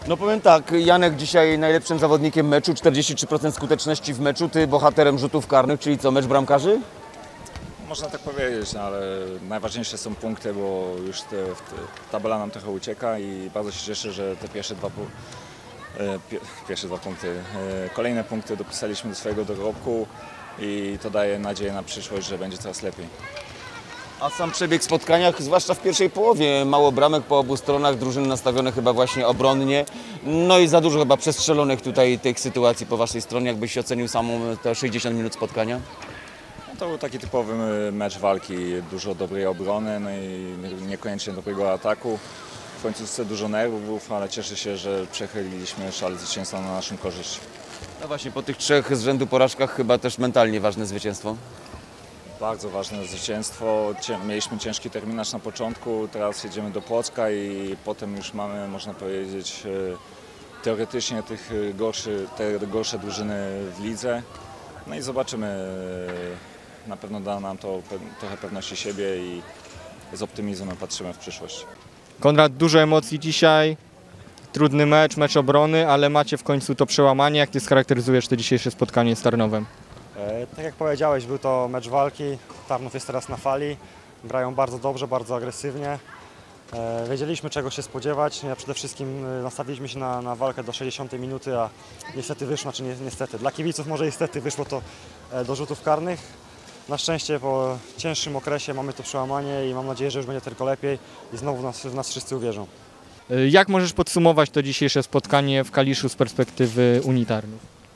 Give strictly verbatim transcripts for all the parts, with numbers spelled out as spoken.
No powiem tak, Janek dzisiaj najlepszym zawodnikiem meczu, czterdzieści trzy procent skuteczności w meczu, ty bohaterem rzutów karnych, czyli co, mecz bramkarzy? Można tak powiedzieć, no, ale najważniejsze są punkty, bo już te, te, tabela nam trochę ucieka i bardzo się cieszę, że te pierwsze dwa, e, pie, pierwsze dwa punkty, e, kolejne punkty dopisaliśmy do swojego dorobku i to daje nadzieję na przyszłość, że będzie coraz lepiej. A sam przebieg w spotkaniach, zwłaszcza w pierwszej połowie, mało bramek po obu stronach, drużyny nastawione chyba właśnie obronnie, no i za dużo chyba przestrzelonych tutaj tych sytuacji po waszej stronie, jakbyś ocenił samą te sześćdziesiąt minut spotkania? No to był taki typowy mecz walki, dużo dobrej obrony, no i niekoniecznie dobrego ataku. W końcu dużo nerwów, ale cieszę się, że przechyliliśmy szal zwycięstwa na naszą korzyść. No właśnie, po tych trzech z rzędu porażkach chyba też mentalnie ważne zwycięstwo. Bardzo ważne zwycięstwo. Mieliśmy ciężki terminarz na początku, teraz jedziemy do Płocka i potem już mamy, można powiedzieć, teoretycznie tych gorszy, te gorsze drużyny w lidze. No i zobaczymy, na pewno da nam to trochę pewności siebie i z optymizmem patrzymy w przyszłość. Konrad, dużo emocji dzisiaj, trudny mecz, mecz obrony, ale macie w końcu to przełamanie. Jak ty scharakteryzujesz to dzisiejsze spotkanie z Tarnowem? E, tak jak powiedziałeś, był to mecz walki. Tarnów jest teraz na fali. Grają bardzo dobrze, bardzo agresywnie. E, wiedzieliśmy, czego się spodziewać. Ja przede wszystkim e, nastawiliśmy się na, na walkę do sześćdziesiątej minuty, a niestety wyszło, znaczy ni niestety, dla kibiców może niestety wyszło to e, do rzutów karnych. Na szczęście po cięższym okresie mamy to przełamanie i mam nadzieję, że już będzie tylko lepiej i znowu nas, w nas wszyscy uwierzą. Jak możesz podsumować to dzisiejsze spotkanie w Kaliszu z perspektywy Unii Tarnów?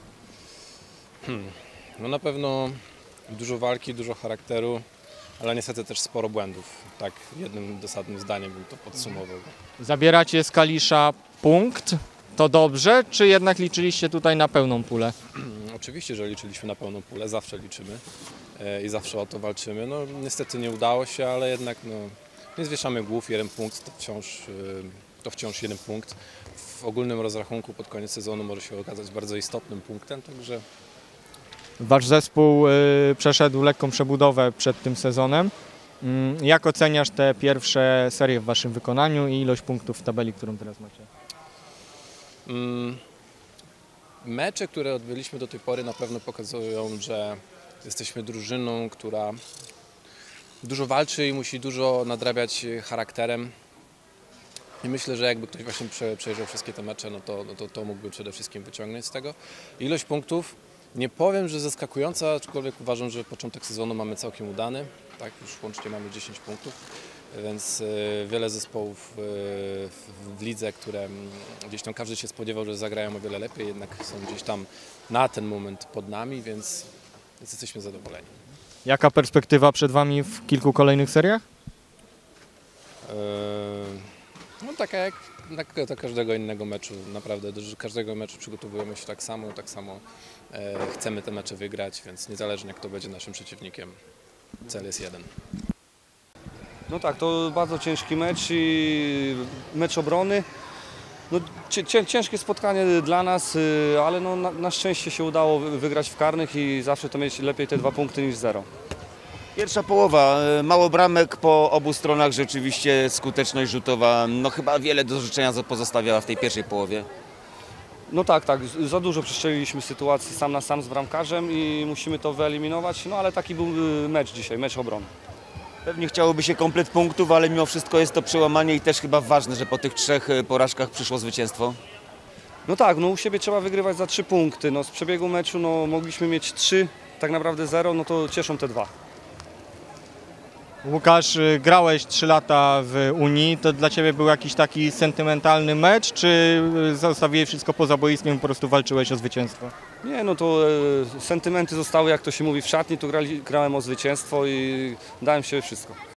Hmm. No na pewno dużo walki, dużo charakteru, ale niestety też sporo błędów. Tak jednym dosadnym zdaniem bym to podsumował. Zabieracie z Kalisza punkt, to dobrze, czy jednak liczyliście tutaj na pełną pulę? Oczywiście, że liczyliśmy na pełną pulę, zawsze liczymy i zawsze o to walczymy. No niestety nie udało się, ale jednak no, nie zwieszamy głów, jeden punkt to wciąż, to wciąż jeden punkt. W ogólnym rozrachunku pod koniec sezonu może się okazać bardzo istotnym punktem, także Wasz zespół y, przeszedł lekką przebudowę przed tym sezonem. Y, jak oceniasz te pierwsze serie w waszym wykonaniu i ilość punktów w tabeli, którą teraz macie? Mm, mecze, które odbyliśmy do tej pory, na pewno pokazują, że jesteśmy drużyną, która dużo walczy i musi dużo nadrabiać charakterem. I myślę, że jakby ktoś właśnie przejrzał wszystkie te mecze, no to, no to, to mógłby przede wszystkim wyciągnąć z tego. Ilość punktów, nie powiem, że zaskakująca, aczkolwiek uważam, że początek sezonu mamy całkiem udany. Tak, już łącznie mamy dziesięć punktów, więc wiele zespołów w lidze, które gdzieś tam każdy się spodziewał, że zagrają o wiele lepiej, jednak są gdzieś tam na ten moment pod nami, więc, więc jesteśmy zadowoleni. Jaka perspektywa przed wami w kilku kolejnych seriach? No taka jak do każdego innego meczu, naprawdę do każdego meczu przygotowujemy się tak samo, tak samo e, chcemy te mecze wygrać, więc niezależnie kto będzie naszym przeciwnikiem, cel jest jeden. No tak, to bardzo ciężki mecz i mecz obrony. No, cię, ciężkie spotkanie dla nas, ale no, na, na szczęście się udało wygrać w karnych i zawsze to mieć lepiej te dwa punkty niż zero. Pierwsza połowa, mało bramek po obu stronach, rzeczywiście skuteczność rzutowa, no chyba wiele do życzenia pozostawiała w tej pierwszej połowie. No tak, tak, za dużo przestrzeliliśmy sytuacji sam na sam z bramkarzem i musimy to wyeliminować, no ale taki był mecz dzisiaj, mecz obrony. Pewnie chciałoby się komplet punktów, ale mimo wszystko jest to przełamanie i też chyba ważne, że po tych trzech porażkach przyszło zwycięstwo. No tak, no u siebie trzeba wygrywać za trzy punkty, no z przebiegu meczu no, mogliśmy mieć trzy, tak naprawdę zero, no to cieszą te dwa. Łukasz, grałeś trzy lata w Unii, to dla ciebie był jakiś taki sentymentalny mecz, czy zostawiłeś wszystko poza boiskiem i po prostu walczyłeś o zwycięstwo? Nie, no to e, sentymenty zostały, jak to się mówi w szatni, tu grali, grałem o zwycięstwo i dałem się wszystko.